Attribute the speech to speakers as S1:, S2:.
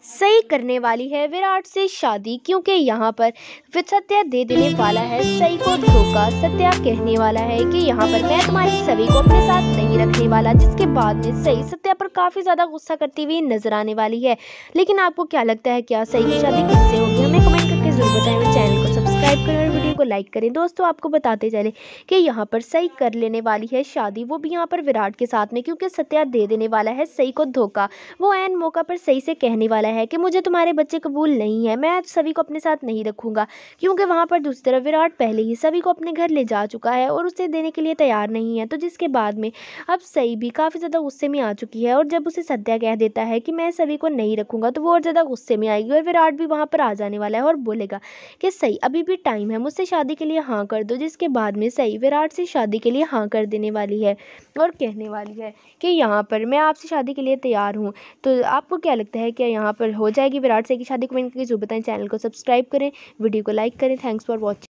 S1: सही करने वाली है विराट से शादी, क्योंकि यहाँ पर सत्या दे देने वाला है सई को धोखा। सत्या कहने वाला है कि यहाँ पर मैं तुम्हारी सभी को अपने साथ नहीं रखने वाला, जिसके बाद में सई सत्या पर काफी ज्यादा गुस्सा करती हुई नजर आने वाली है। लेकिन आपको क्या लगता है, क्या सई की शादी किससे होगी? हमें कमेंट करके जरूर बताएं और चैनल को सब्सक्राइब करें और वीडियो को लाइक करें। दोस्तों आपको बताते चले कि यहाँ पर सई कर लेने वाली है शादी, वो भी यहाँ पर विराट के साथ में, क्योंकि सत्या दे देने वाला है सई को धोखा। वो ऐन मौका पर सई से कहने वाला है कि मुझे तुम्हारे बच्चे कबूल नहीं है, मैं सभी को अपने साथ नहीं रखूंगा, क्योंकि वहां पर दूसरी तरफ विराट पहले ही सभी को अपने घर ले जा चुका है और उसे देने के लिए तैयार नहीं है। तो जिसके बाद में अब सई भी काफी ज्यादा गुस्से में आ चुकी है, और जब उसे सत्या कह देता है कि मैं सभी को नहीं रखूंगा, तो वो और ज्यादा गुस्से में आएगी और विराट भी वहां पर आ जाने वाला है और बोलेगा कि सई अभी भी टाइम है, मुझसे शादी के लिए हाँ कर दो। जिसके बाद में सई विराट से शादी के लिए हाँ कर देने वाली है और कहने वाली है कि यहाँ पर मैं आपसे शादी के लिए तैयार हूँ। तो आपको क्या लगता है, क्या यहाँ पर हो जाएगी विराट से की शादी? कमेंट करके जरूर बताएं। चैनल को सब्सक्राइब करें, वीडियो को लाइक करें। Thanks for watching.